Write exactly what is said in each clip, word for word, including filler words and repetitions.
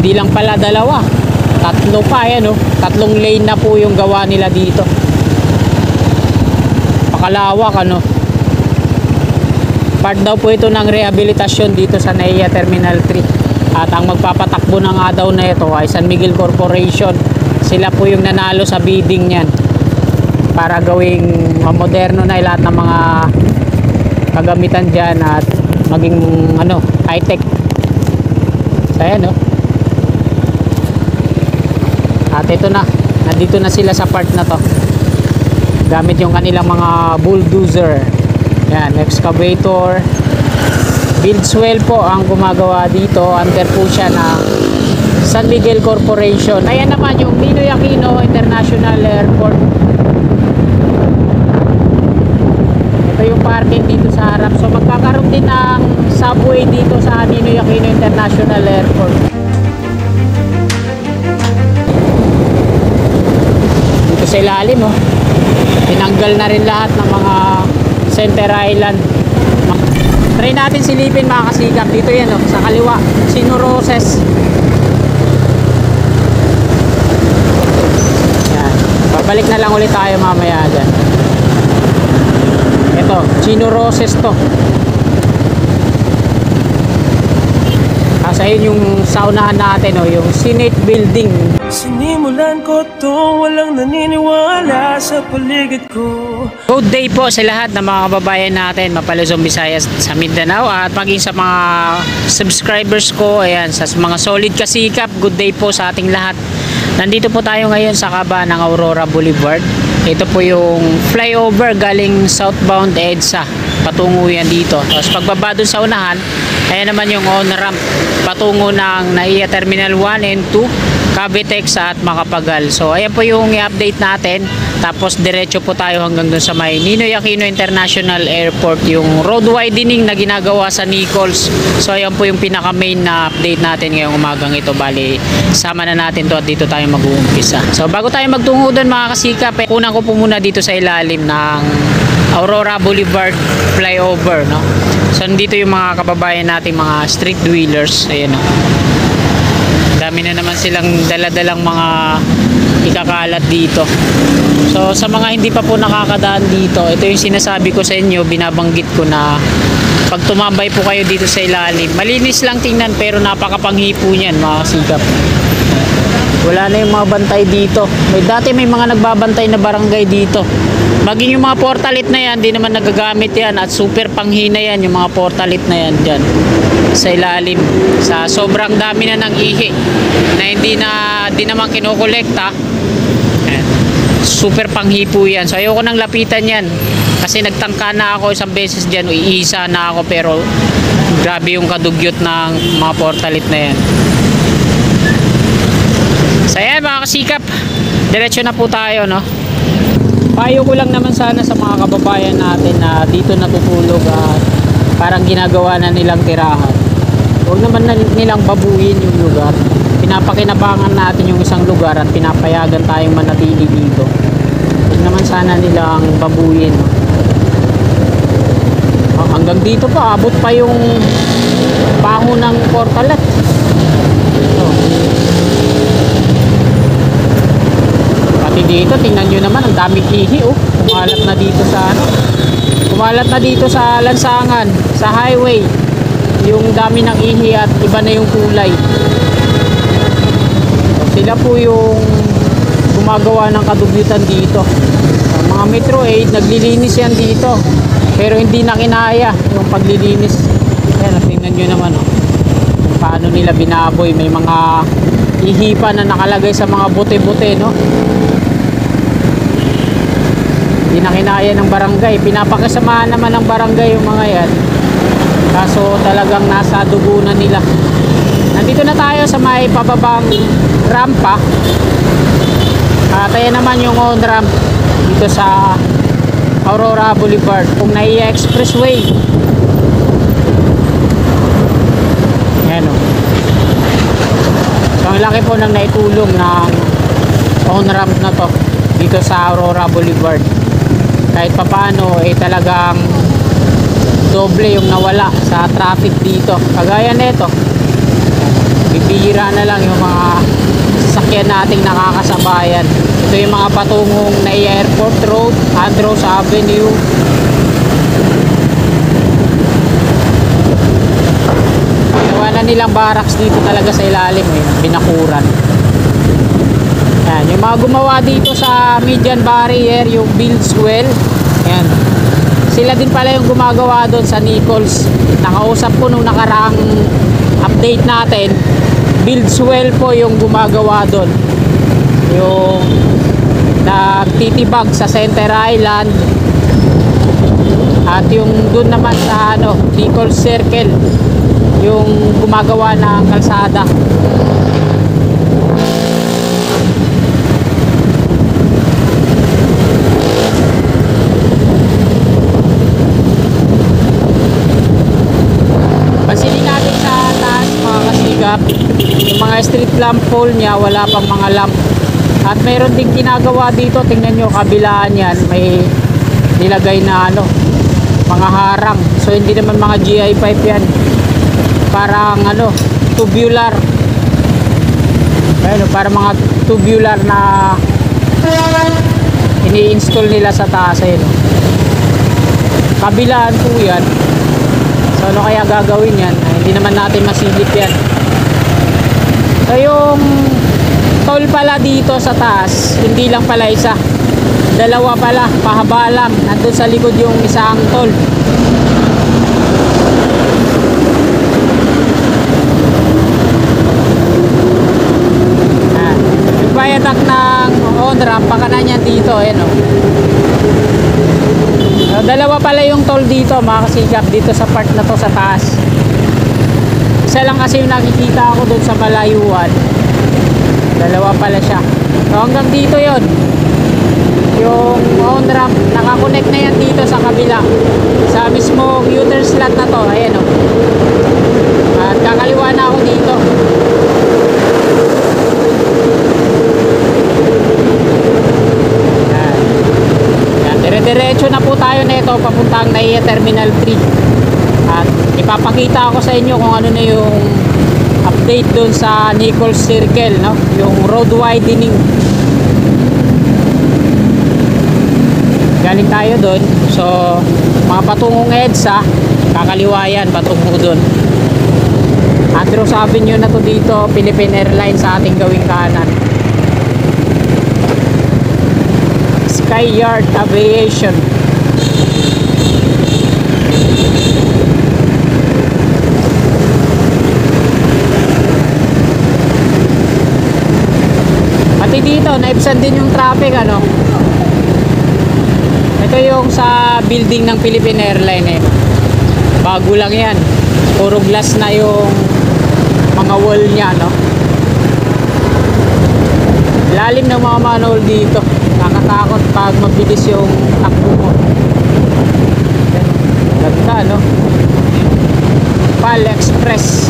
Hindi lang pala dalawa, tatlo pa, yan, oh. Tatlong lane na po yung gawa nila dito. Pakalawak, ano. Part daw po ito ng rehabilitasyon dito sa NAIA Terminal three. At ang magpapatakbo na nga daw na ito ay San Miguel Corporation. Sila po yung nanalo sa bidding niyan para gawing moderno na lahat ng mga kagamitan dyan at maging ano, high-tech. So ayan, no? At ito na, nandito na sila sa part na to gamit yung kanilang mga bulldozer, yan, excavator. Buildswell po ang gumagawa dito, under po siya ng San Miguel Corporation. Ayan naman yung Ninoy Aquino International Airport. Ito yung parking dito sa harap. So magkakaroon din ng subway dito sa Ninoy Aquino International Airport. Dito sa ilalim, oh, tinanggal na rin lahat ng mga center island. Try natin silipin, mga kasikap. Dito yan, oh, sa kaliwa, Chino Roces. Yan. Babalik na lang ulit tayo mamaya dyan. Ito, Chino Roces to. Kasi yun yung saunahan natin, oh, yung Senate Building. Sinimulan ko to, walang naniniwala sa paligid ko. Good day po sa lahat ng mga kababayan natin, Mapaluzon, Visayas, sa Mindanao, at maging sa mga subscribers ko, ayan, sa mga solid kasikap. Good day po sa ating lahat. Nandito po tayo ngayon sa kaba ng Aurora Boulevard. Ito po yung flyover galing southbound EDSA, patungo yan dito. Tapos pagbaba dun sa unahan, ayan naman yung on-ramp patungo ng NAIA Terminal one and two, Cavitex at Macapagal. So ayan po yung i-update natin. Tapos diretso po tayo hanggang dun sa may Ninoy Aquino International Airport, yung road widening na ginagawa sa Nichols. So ayan po yung pinaka main na update natin ngayong umagang ito. Bali, sama na natin to at dito tayo mag-uumpisa. So bago tayo magtungo dun, mga kasikap, eh, kunan ko po muna dito sa ilalim ng Aurora Boulevard flyover, no? So nandito yung mga kababayan natin, mga street dwellers. Ayan, no? Dami na naman silang daladalang mga ikakalat dito. So sa mga hindi pa po nakakadaan dito, ito yung sinasabi ko sa inyo, binabanggit ko na pag tumambay po kayo dito sa ilalim, malinis lang tingnan pero napakapanghipo niyan, mga kasikap. Wala na yung mga bantay dito. May dati may mga nagbabantay na barangay dito. Maging yung mga portalit na yan, di naman nagagamit yan, at super panghina yan yung mga portalit na yan dyan sa ilalim. Sa sobrang dami na ng ihi na hindi na di naman kinukolekta, super panghipo yan. So ayoko nang lapitan yan kasi nagtangka na ako isang beses dyan, iisa na ako, pero grabe yung kadugyot ng mga portalit na yan. So ayan, mga kasikap, diretso na po tayo, no? Payo ko lang naman sana sa mga kababayan natin na dito natutulog at parang ginagawa na nilang tirahan. Huwag naman na nilang babuyin yung lugar. Pinapakinabangan natin yung isang lugar at pinapayagan tayong manatili dito. Huwag naman sana nilang babuyin. Oh, hanggang dito pa, abot pa yung baho ng portalet. Oh. Pati dito, tingnan nyo naman, ang daming ihi, oh. Kumalat na dito sa ano, kumalat na dito sa lansangan, sa highway. Yung dami ng ihi at iba na yung kulay. Sila po yung gumagawa ng kadugyutan dito. Mga Metro eight, naglilinis yan dito, pero hindi na kinaya yung paglilinis. Ayan, tingnan nyo naman, oh, kung paano nila binaboy. May mga ihipa na nakalagay sa mga bote-bote, no? Hindi na kinaya ng barangay. Pinapakasamahan naman ng barangay yung mga yan, kaso talagang nasa dugo na nila. Nandito na tayo sa may pababang rampa. At ayan naman yung on ramp dito sa Aurora Boulevard, kung NAIA Expressway. Ayan, o. So ang laki po ng naitulong ng on ramp na to dito sa Aurora Boulevard. Kahit papano eh talagang doble yung nawala sa traffic dito. Kagaya nito, bihira na lang yung mga sasakyan nating nakakasabayan. Ito yung mga patungong na Airport Road, Andros Avenue. Gawa na nilang barracks dito talaga sa ilalim, eh, binakuran. Yan, yung mga gumawa dito sa median barrier, yung Buildswell. Yan. Sila din pala yung gumagawa doon sa Nichols. Nakausap ko nung nakaraang update natin. Buildswell po yung gumagawa doon. Yung nagtitibag sa Center Island. At yung doon naman sa ano, Nichols Circle, yung gumagawa ng kalsada. Pansinin natin sa taas mga kasigap, yung mga street lamp pole nya wala pang mga lamp. At mayroon ding ginagawa dito, tingnan nyo kabilaan yan, may nilagay na ano, mga harang. So hindi naman mga G I pipe yan, parang ano, tubular. Ayun, para mga tubular na ini-install nila sa taas. Ayun, kabilaan po yan. So ano kaya gagawin yan? Ay, hindi naman natin masilip yan. So yung toll pala dito sa taas, hindi lang pala isa, dalawa pala, pahaba lang. Nandun sa likod yung isang toll. Yan. Yung viaduct ng on-ramp, pakanan yan dito. Ayan, oh. So, dalawa pala yung toll dito mga kasigap, dito sa part na to sa taas. Isa lang kasi yung nakikita ako doon sa malayuan. Dalawa pala siya. So hanggang dito yon, yung on-ramp, nakakonect na yan dito sa kabila, sa mismong U-turn slot na to. Ayan, o. At kakaliwa na ako dito. Dire-diretso na po tayo na ito papuntang N A I A Terminal three. At ipapakita ko sa inyo kung ano na yung update doon sa Nichols Circle, no? Yung road widening. Galing tayo doon. So, mga patungong EDSA, kakaliwa yan, patungo doon. Andros Avenue na to dito, Philippine Airlines sa ating gawing kanan. Skyyard Aviation. Pati dito, naibsan din yung traffic, ano. Ito yung sa building ng Philippine Airlines, eh. Bago lang yan. Puro glass na yung mga wall niya, no. Lalim ng mga manhole dito. Nakatakot pag mabilis yung takbo mo. Ganda, no? Pal Express.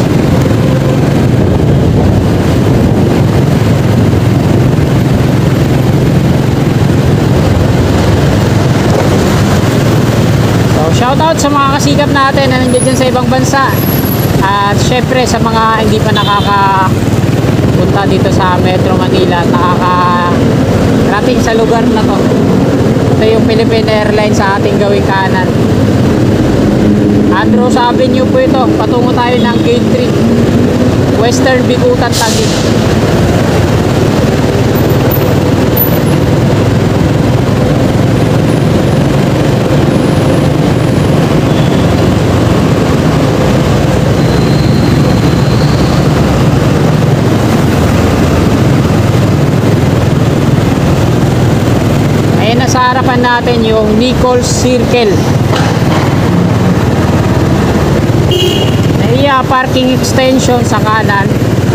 So, shoutout sa mga kasigap natin na nandiyan dyan sa ibang bansa. At syempre sa mga hindi pa nakakapunta dito sa Metro Manila, nakakarating sa lugar na to. Ito yung Philippine Airlines sa ating gawing kanan. Andros Avenue po ito. Patungo tayo ng Gate three, Western Bicutan, Taguig. Ayan, nasa harapan natin yung Nichols Circle. Naiya parking extension sa kanan.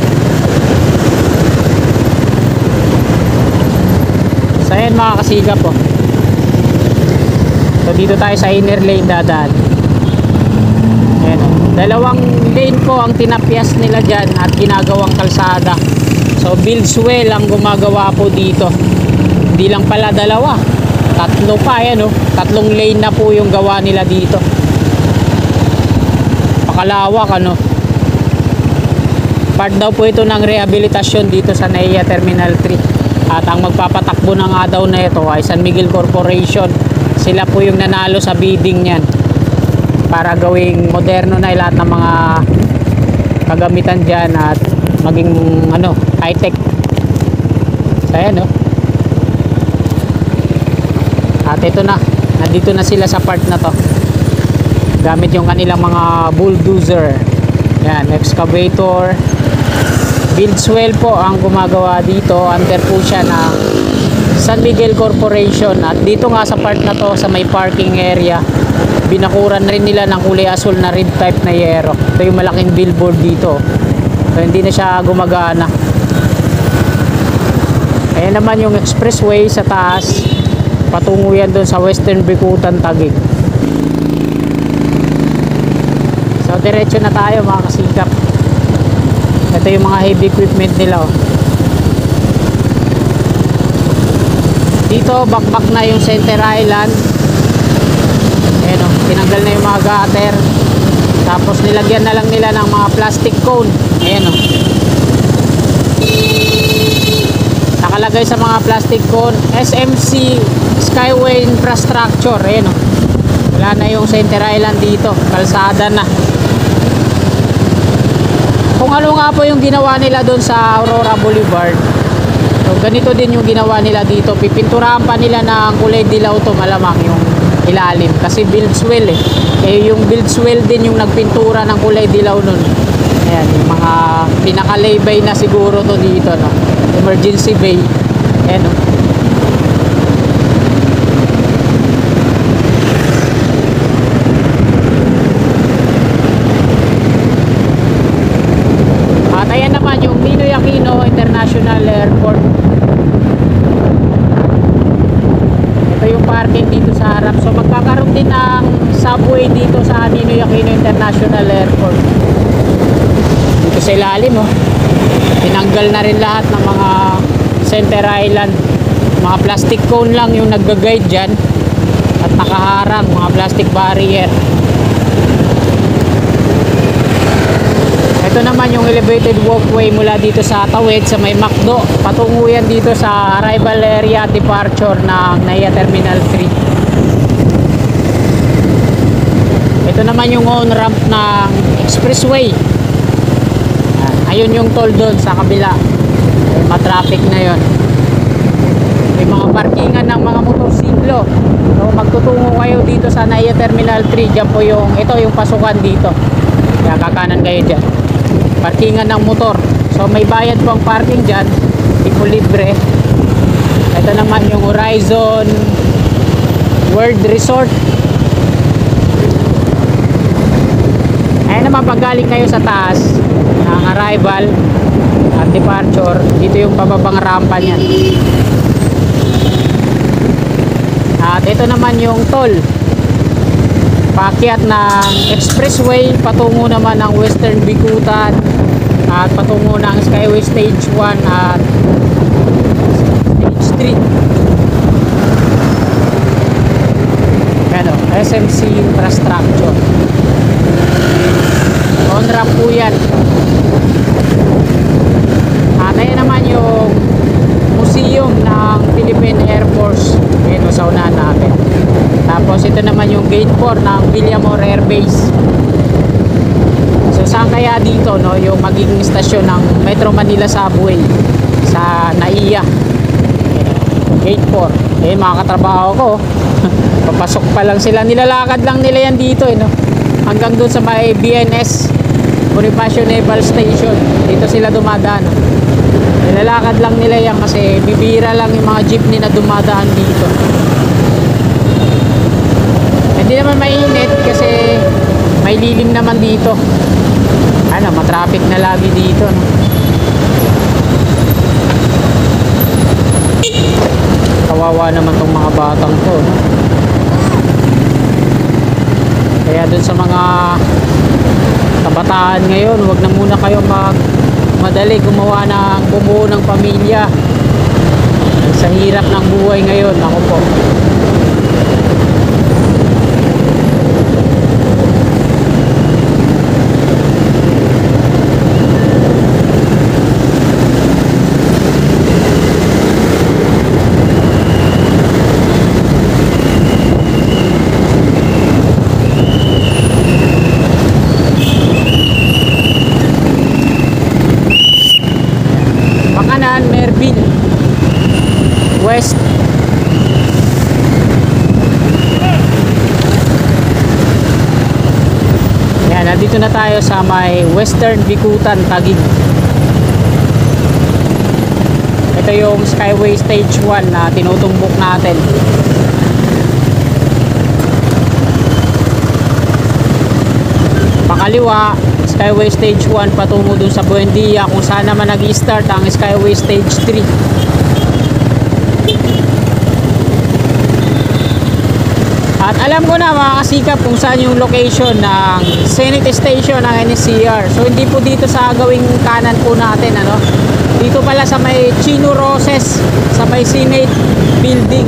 So ayan mga kasigap po. So dito tayo sa inner lane dadaan. Ayan, dalawang lane po ang tinapyas nila dyan at ginagawang kalsada. So Buildswell ang gumagawa po dito. Hindi lang pala dalawa, tatlo pa. Ayan, oh. Tatlong lane na po yung gawa nila dito. Pakalawak, ano. Part daw po ito ng rehabilitasyon dito sa NAIA Terminal three. At ang magpapatakbo na nga daw na ito ay San Miguel Corporation. Sila po yung nanalo sa bidding niyan para gawing moderno na lahat ng mga kagamitan dyan at maging ano, high-tech. So ayan, no? At ito na, nandito na sila sa part na to gamit yung kanilang mga bulldozer. Yan, excavator. Buildswell po ang gumagawa dito. Under po siya ng San Miguel Corporation. At dito nga sa part na to, sa may parking area, binakuran rin nila ng kulay asul na red type na yero. Ito yung malaking billboard dito. So hindi na siya gumagana. Ayan naman yung expressway sa taas. Patungo yan doon sa Western Bicutan, Taguig. So diretso na tayo mga kasikap. Ito yung mga heavy equipment nila, oh. Dito bakbak na yung center island. Ayan, oh, tinanggal na yung mga gutter. Tapos nilagyan na lang nila ng mga plastic cone. Ayan, oh. Nakalagay sa mga plastic cone S M C Skyway Infrastructure. Ayan, oh. Wala na yung center island dito, kalsada na. Kung ano nga po yung ginawa nila doon sa Aurora Boulevard, so ganito din yung ginawa nila dito. Pipinturahan pa nila ng kulay dilaw to, malamang yung ilalim kasi buildswell eh. Eh yung buildswell din yung nagpintura ng kulay dilaw nun. Ayan, yung mga pinakalaybay na siguro to dito, no? Emergency bay. Ayan, no? Ayan naman yung Ninoy Aquino International Airport. Ito yung parking dito sa harap. So magkakaroon din ng subway dito sa Ninoy Aquino International Airport. Dito sa ilalim, oh. Tinanggal na rin lahat ng mga center island. Mga plastic cone lang yung nagga-guide dyan. At nakaharang, mga plastic barrier. Ito naman yung elevated walkway mula dito sa Tawid sa may McDo. Patungo yan dito sa arrival area at departure ng NAIA Terminal three. Ito naman yung on-ramp ng expressway. Ayun yung toll doon sa kabila. Matraffic na yon. May mga parkingan ng mga motorsiklo. So magtutungo kayo dito sa NAIA Terminal three. Diyan po yung, ito yung pasukan dito. Kaya kakanan kayo dyan. Parkingan ng motor. So may bayad po ang parking dyan. Hindi po libre. Ito naman yung Horizon World Resort. Ayan naman, pag galing kayo sa taas ng arrival at departure, dito yung pababang rampa niyan. At ito naman yung toll. Paakyat ng expressway patungo naman ng Western Bicutan at patungo ng Skyway Stage one at Stage three. Ano, S M C Infrastructure. On-ramp po yan. At ayan naman yung museum ng Philippine Air Force. Ayan, sa unahan natin. Tapos ito naman yung gate four ng Villamor Air Base. So saan kaya dito, no, yung magiging istasyon ng Metro Manila Subway sa NAIA. Gate four. Eh mga katrabaho ko, papasok pa lang sila. Nilalakad lang nila yan dito, eh, no? Hanggang doon sa may B N S Bonifacio Naval Station. Dito sila dumadaan. Nilalakad lang nila yan kasi bibira lang yung mga jeepney na dumadaan dito. Hindi naman mainit kasi may lilim naman dito. Ano, matraffic na lagi dito, no? Kawawa naman tong mga batang to, no? Kaya dun sa mga kabataan ngayon, wag na muna kayo mag madali gumawa ng bumuo ng pamilya. Sa hirap ng buhay ngayon, ako po. West. Yan, nandito na tayo sa may Western Bikutan, Taguig. Ito yung Skyway Stage one na tinutumbok natin. Pakaliwa, Skyway Stage one patungo dun sa Buendia, kung saan naman nag-i-start ang Skyway Stage three. At alam ko na mga kasikap kung saan yung location ng Senate Station ng N S C R. So hindi po dito sa gawing kanan po natin, ano. Dito pala sa may Chino Roses, sa may Senate Building.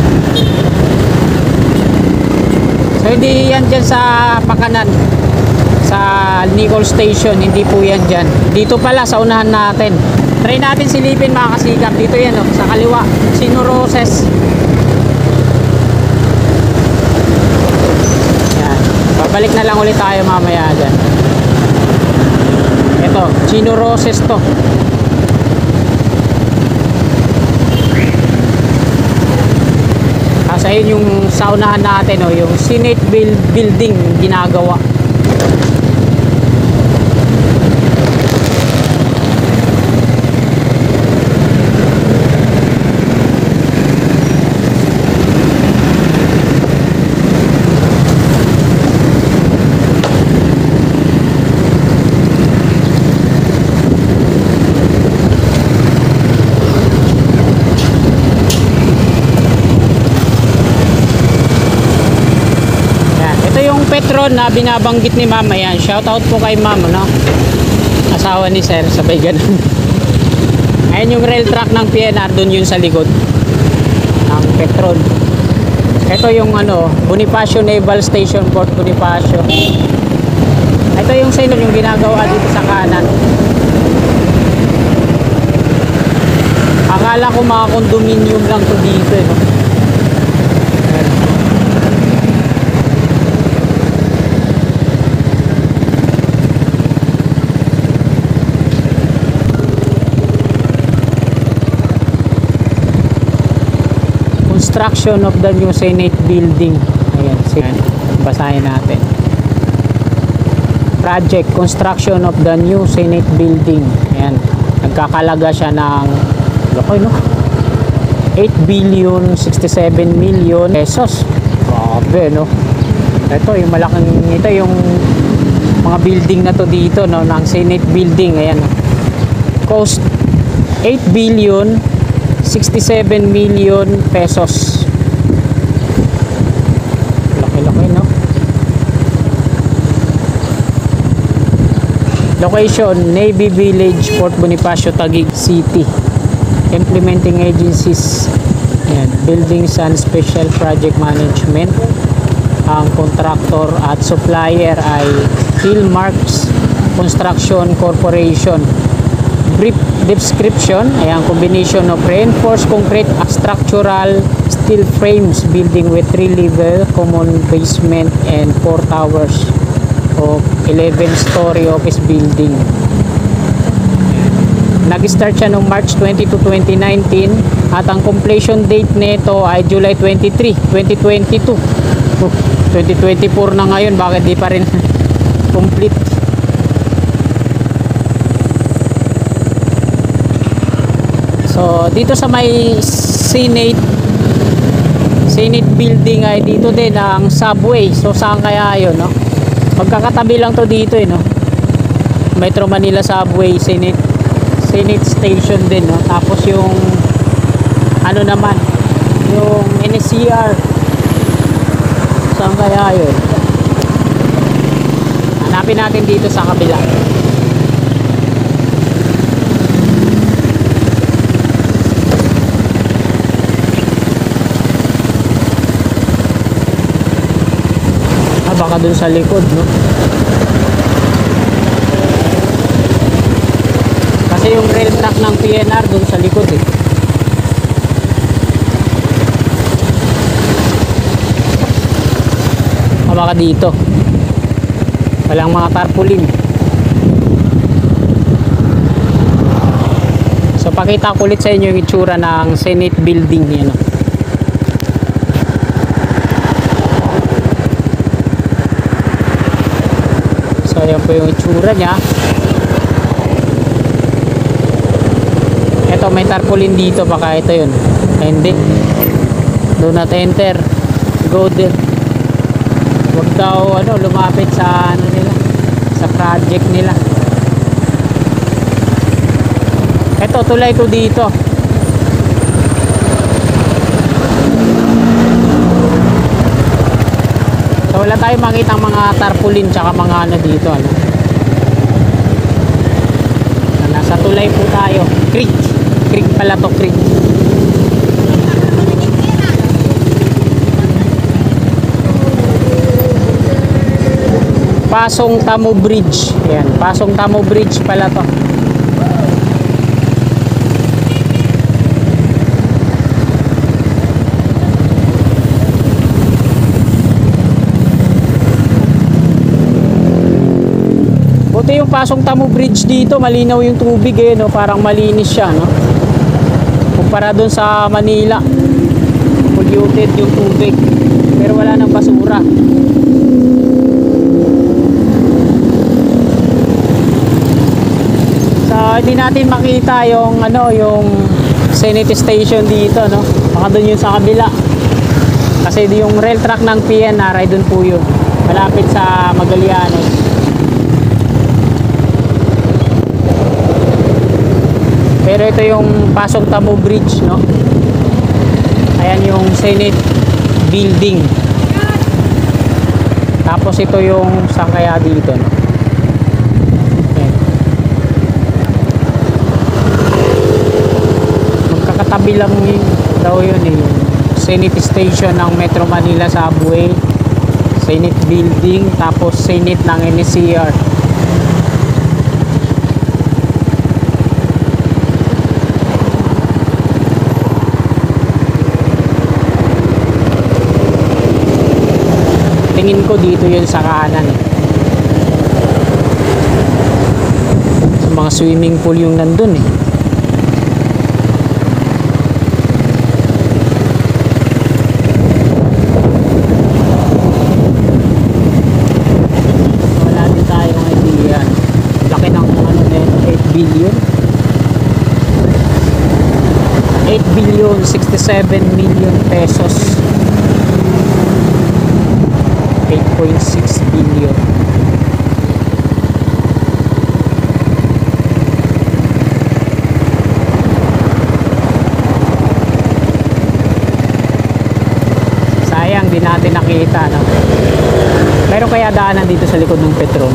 So hindi yan dyan sa pakanan, sa Nicol Station, hindi po yan dyan. Dito pala sa unahan natin. Try natin silipin mga kasikap. Dito yan, oh, sa kaliwa, Chino Roses. Balik na lang ulit tayo mamaya dyan. Ito, Chino Roses to. Kasi ayun yung saunahan natin, oh, yung Senate Building ginagawa. Petron na binabanggit ni ma'am. Ayan, shout out po kay ma'am, no? Asawa ni sir, sabay ganun. Ayan yung rail track ng P N R, dun yun sa likod ng Petron. Ito yung ano, Bonifacio Naval Station, Port Bonifacio. Ito yung signal yung ginagawa dito sa kanan. Akala ko mga condominium lang to dito, eh, no? Construction of the new Senate Building. Ayan, ayan, basahin natin. Project Construction of the new Senate Building. Ayan, nagkakalaga siya ng laki, no? eight billion sixty-seven million pesos. Grabe, no? Ito yung malaking, ito yung mga building na to dito, no, ng Senate Building. Ayan, cost eight billion sixty-seven million pesos. Laki-laki, no? Location, Navy Village, Port Bonifacio, Taguig City. Implementing agencies, ayan, Buildings and Special Project Management. Ang contractor at supplier ay Hillmarks Construction Corporation. Brief description, ayan, combination of reinforced concrete structural steel frames building with three level common basement and four towers of eleven story office building. Nag-start siya noong March twenty-second, twenty nineteen at ang completion date nito ay July twenty-third, twenty twenty-two. Oh, twenty twenty-four na ngayon, bakit di pa rin complete? So dito sa may Senate Senate Building ay dito din ang subway. So saan kaya yun, no? Magkakatabi lang to dito, eh, no? Metro Manila Subway, Senate Senate Station din, no? Tapos yung ano naman, yung N S C R, saan kaya yun? Hanapin natin dito sa kabila. Baka dun sa likod, no? Kasi yung rail track ng P N R dun sa likod, eh. Ah, baka dito. Walang mga tarpaulin. So pakita ko ulit sa inyo yung itsura ng Senate building yan. Oh. So ayan po yung itsura nya. Ito may tarpaulin dito, baka ito yun. Ay, hindi. Do not enter. Go there. Huwag daw ano, lumapit sa ano nila, sa project nila. Ito tulay ko dito. So wala tayong makitang mga tarpaulin tsaka mga ano dito ano. Nasa tulay po tayo. Creek. Creek pala to, creek. Pasong Tamo Bridge. Ayan, Pasong Tamo Bridge pala to. Buti yung Pasong Tamo Bridge dito, malinaw yung tubig eh, no? Parang malinis siya, no? Kumpara dun sa Manila, polluted yung tubig, pero wala nang basura. So hindi natin makita yung ano, yung Senate Station dito, no? Baka dun yun sa kabila, kasi yung rail track ng P N R ay dun po yun, malapit sa Magallanes. Pero ito yung Pasong Tamo Bridge, no? Ayan yung Senate building. Tapos ito yung saan kaya dito, no? Ayan. Magkakatabi lang yun, daw yun eh, yung Senate Station ng Metro Manila Subway, Senate building, tapos Senate ng N S C R. Tingin ko dito yun sa kanan eh. Sa mga swimming pool yung nandun eh. Wala din tayong idea. Laki ng ano din, eight billion. eight billion sixty-seven million pesos. eight point six billion. Sayang di natin nakita, no? Meron kaya daanan dito sa likod ng Petron?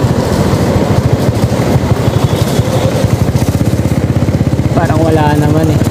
Parang wala naman eh.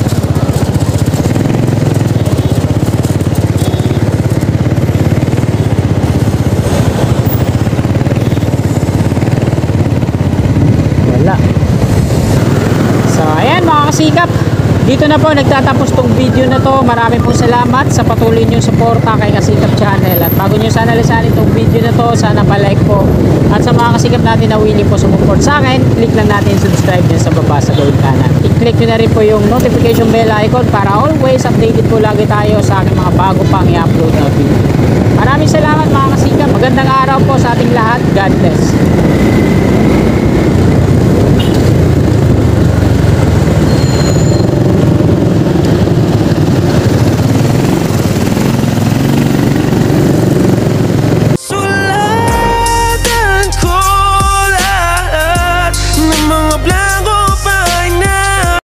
So ayan mga kasikap, dito na po nagtatapos tong video na to. Maraming po salamat sa patuloy nyo suporta kay Kasikap Channel. At bago nyo sana lisanin tong video na to, sana pa-like po. At sa mga kasikap natin na willing po sumuport sa akin, click lang natin subscribe nyo sa baba sa gawin kanan. I-click nyo na rin po yung notification bell icon para always updated po lagi tayo sa aking mga bago pang i-upload na video. Maraming salamat mga kasikap. Magandang araw po sa ating lahat. God bless.